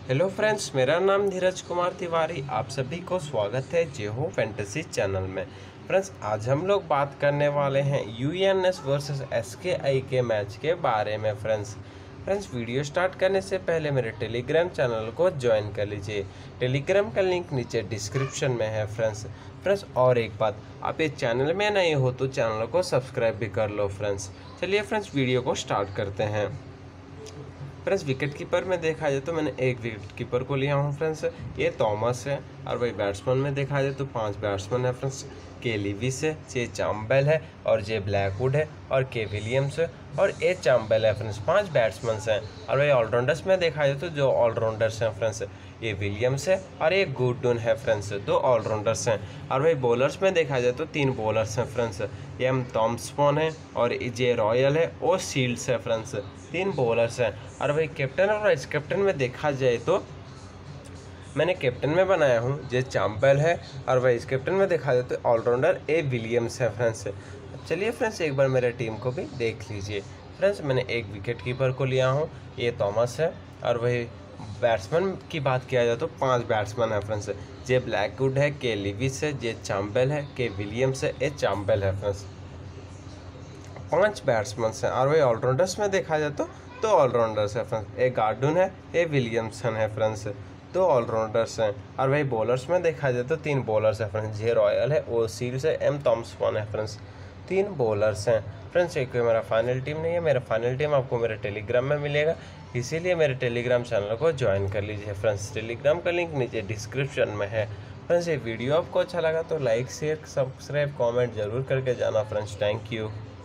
Hello friends, मेरा नाम धीरज कुमार तिवारी। आप सभी को स्वागत है जे हो फैंटेसी चैनल में। फ्रेंड्स, आज हम लोग बात करने वाले हैं यूएनएस वर्सेस एसकेआई के मैच के बारे में। फ्रेंड्स, वीडियो स्टार्ट करने से पहले मेरे टेलीग्राम चैनल को ज्वाइन कर लीजिए। टेलीग्राम का लिंक नीचे डिस्क्रिप्शन में है। फ्रेंड्स और एक बात, आप इस चैनल में नए हो तो चैनल को सब्सक्राइब भी कर लो। चलिए फ्रेंड्स, वीडियो को स्टार्ट करते हैं। फ्रेंड्स, विकेट कीपर में देखा जाए तो मैंने एक विकेट कीपर को लिया हूँ। फ्रेंड्स, ये थॉमस है। और वही बैट्समैन में देखा जाए तो 5 बैट्समैन है। फ्रेंड्स, के लिविस है, जे चाम्बेल है, और जे ब्लैकवुड है, और के विलियम्स है, और ए चाम्बेल है। फ्रेंड्स, 5 बैट्समैन हैं। और वही ऑलराउंडर्स में देखा जाए तो जो ऑलराउंडर्स हैं फ्रेंड्स, ये विलियम्स है और ये गुडन है। फ्रेंड्स, 2 ऑलराउंडर्स हैं। और वही बॉलर्स में देखा जाए तो 3 बॉलर्स हैं। फ्रेंड्स, एम थॉम्सन है, और जे रॉयल है, और सील्ड्स है। फ्रेंड्स, 3 बॉलर्स हैं। और वही कैप्टन और वाइस कैप्टन में देखा जाए तो मैंने कैप्टन में बनाया हूँ जे चाम्पेल है, और वाइस कैप्टन में देखा जाए तो ऑलराउंडर ए विलियम्स है। फ्रेंड्स, चलिए फ्रेंड्स, एक बार मेरे टीम को भी देख लीजिए। फ्रेंड्स, मैंने एक विकेट कीपर को लिया हूँ, ये थॉमस है। और वही बैट्समैन की बात किया जाए तो 5 बैट्समैन है। फ्रेंड्स, जे ब्लैकवुड है, के लिविस है, जे चाम्पेल है, के विलियम्स है, ए चाम्पेल है। फ्रेंड्स, 5 बैट्समैन हैं। और वही ऑलराउंडर्स में देखा जाए तो 2 ऑलराउंडर्स है। फ्रेंड्स, ए गार्डन है, ए विलियमसन है। फ्रेंड्स, 2 ऑलराउंडर्स हैं। और वही बॉलर्स में देखा जाए तो 3 बॉलर्स है। फ्रेंड्स, जे रॉयल है, ओ सील्स है, एम थॉम्सन है। फ्रेंड्स, 3 बॉलर्स हैं। फ्रेंड्स, एक मेरा फाइनल टीम नहीं है। मेरा फाइनल टीम आपको मेरे टेलीग्राम में मिलेगा, इसीलिए मेरे टेलीग्राम चैनल को ज्वाइन कर लीजिए। फ्रेंड्स, टेलीग्राम का लिंक नीचे डिस्क्रिप्शन में है। फ्रेंड्स, ये वीडियो आपको अच्छा लगा तो लाइक शेयर सब्सक्राइब कमेंट जरूर करके जाना। Friends, thank you.